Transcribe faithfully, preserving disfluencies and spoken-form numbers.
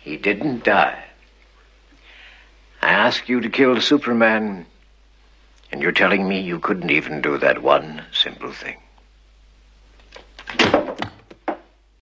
He didn't die. I asked you to kill Superman, and you're telling me you couldn't even do that one simple thing.